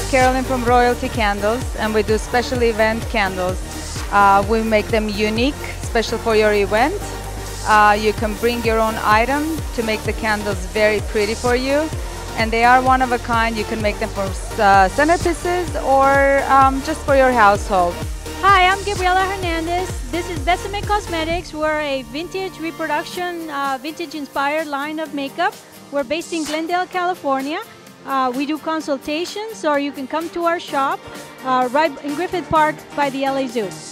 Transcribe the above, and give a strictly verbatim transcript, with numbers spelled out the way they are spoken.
Carolyn from Royalty Candles, and we do special event candles. Uh, we make them unique, special for your event. Uh, you can bring your own item to make the candles very pretty for you. And they are one of a kind. You can make them for uh, centerpieces or um, just for your household. Hi, I'm Gabriela Hernandez. This is Besame Cosmetics. We're a vintage reproduction, uh, vintage-inspired line of makeup. We're based in Glendale, California. Uh, we do consultations, or you can come to our shop uh, right in Griffith Park by the L A Zoo.